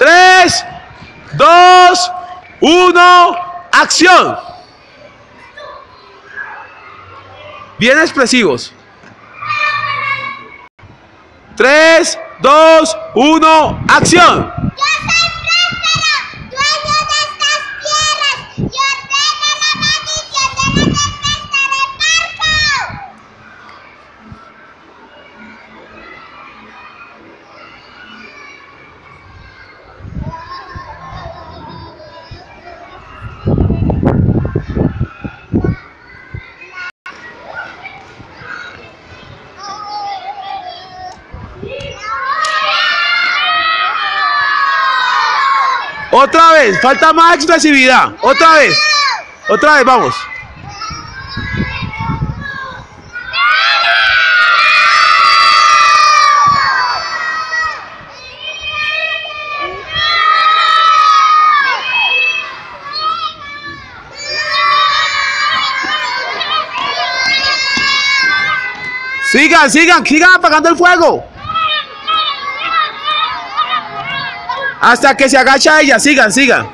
3, 2, 1, acción. Bien expresivos. 3, 2, 1, acción. Yo soy Próspero, dueño de estas tierras, y ordeno la maldición de la tempestad del barco. Otra vez, falta más expresividad. Otra vez, vamos. Sigan apagando el fuego. Hasta que se agacha ella, sigan.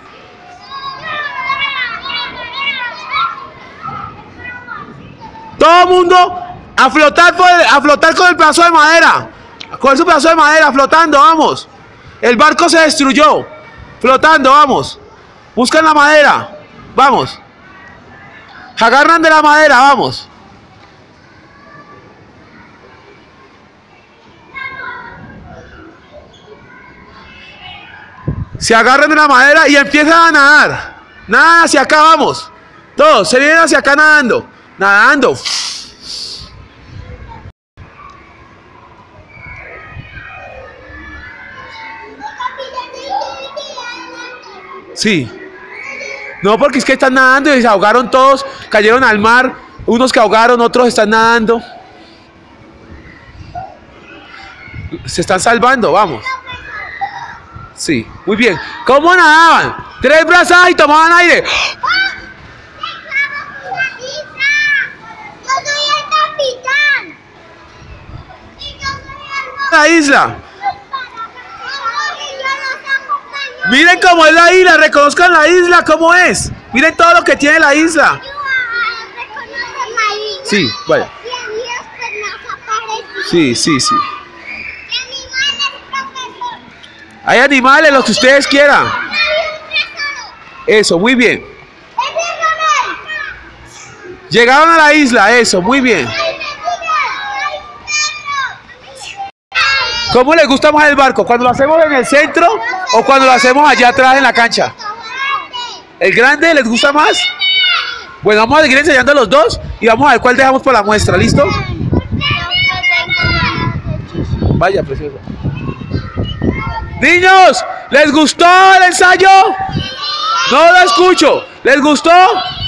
Todo el mundo a flotar con el pedazo de madera. Con su pedazo de madera, flotando, vamos. El barco se destruyó. Flotando, vamos. Buscan la madera, vamos. Agarran de la madera, vamos. Se agarran de la madera y empiezan a nadar. Nadan hacia acá, vamos. Todos se vienen hacia acá nadando. Sí. No, porque es que están nadando y se ahogaron todos. Cayeron al mar. Unos que ahogaron, otros están nadando. Se están salvando, vamos. Sí, muy bien. ¿Cómo nadaban? 3 brazadas y tomaban aire. ¡Yo soy el capitán! La isla. Miren cómo es la isla, reconozcan la isla, cómo es. Miren todo lo que tiene la isla. Sí, vaya. Sí. Hay animales, los que ustedes quieran. Eso, muy bien. Llegaron a la isla, eso, muy bien. ¿Cómo les gusta más el barco? ¿Cuando lo hacemos en el centro o cuando lo hacemos allá atrás en la cancha? ¿El grande les gusta más? Bueno, vamos a seguir enseñando los dos y vamos a ver cuál dejamos para la muestra, ¿listo? Vaya, precioso. Niños, ¿les gustó el ensayo? No lo escucho. ¿Les gustó?